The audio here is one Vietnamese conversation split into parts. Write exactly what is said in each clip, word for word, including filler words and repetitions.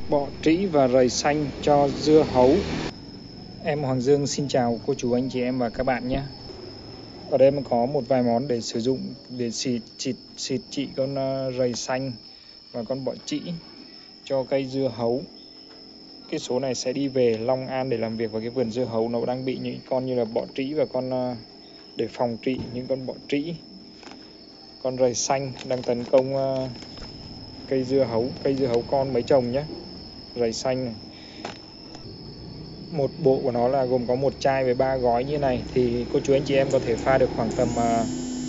bọ trĩ và rầy xanh cho dưa hấu. Em Hoàng Dương xin chào cô chú, anh chị em và các bạn nhé. Ở đây mình có một vài món để sử dụng để xịt xịt xịt trị con rầy xanh và con bọ trĩ cho cây dưa hấu. Cái số này sẽ đi về Long An để làm việc vào cái vườn dưa hấu, nó đang bị những con như là bọ trĩ và con để phòng trị những con bọ trĩ. Con rầy xanh đang tấn công cây dưa hấu, cây dưa hấu con mấy chồng nhé. Rầy xanh này. Một bộ của nó là gồm có một chai với ba gói như này, thì cô chú anh chị em có thể pha được khoảng tầm uh,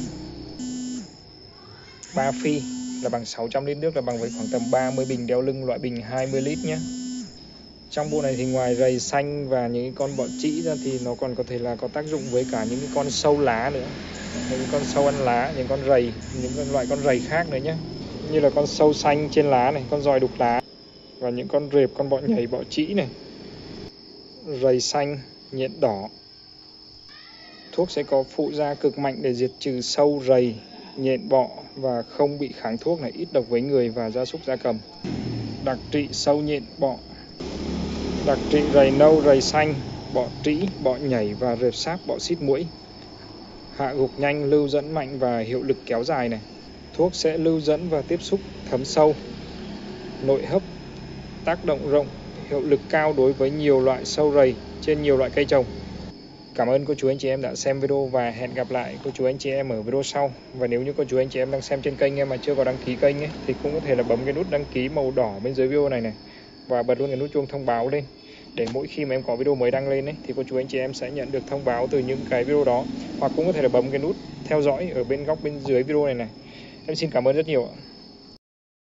ba phi là bằng sáu trăm lít nước, là bằng với khoảng tầm ba mươi bình đeo lưng loại bình hai mươi lít nhé. Trong bộ này thì ngoài rầy xanh và những con bọ trĩ ra thì nó còn có thể là có tác dụng với cả những con sâu lá nữa, những con sâu ăn lá, những con rầy, những con loại con rầy khác nữa nhé, như là con sâu xanh trên lá này, con giòi đục lá và những con rệp, con bọ nhảy, bọ trĩ này. Rầy xanh, nhện đỏ. Thuốc sẽ có phụ gia cực mạnh để diệt trừ sâu, rầy, nhện, bọ và không bị kháng thuốc này, ít độc với người và gia súc gia cầm. Đặc trị sâu, nhện, bọ. Đặc trị rầy nâu, rầy xanh, bọ trĩ, bọ nhảy và rệp sáp, bọ xít muỗi. Hạ gục nhanh, lưu dẫn mạnh và hiệu lực kéo dài này. Thuốc sẽ lưu dẫn và tiếp xúc thấm sâu. Nội hấp, tác động rộng, hiệu lực cao đối với nhiều loại sâu rầy trên nhiều loại cây trồng. Cảm ơn cô chú anh chị em đã xem video và hẹn gặp lại cô chú anh chị em ở video sau. Và nếu như cô chú anh chị em đang xem trên kênh em mà chưa có đăng ký kênh ấy, thì cũng có thể là bấm cái nút đăng ký màu đỏ bên dưới video này này và bật luôn cái nút chuông thông báo lên, để mỗi khi mà em có video mới đăng lên ấy thì cô chú anh chị em sẽ nhận được thông báo từ những cái video đó. Hoặc cũng có thể là bấm cái nút theo dõi ở bên góc bên dưới video này này. Em xin cảm ơn rất nhiều ạ.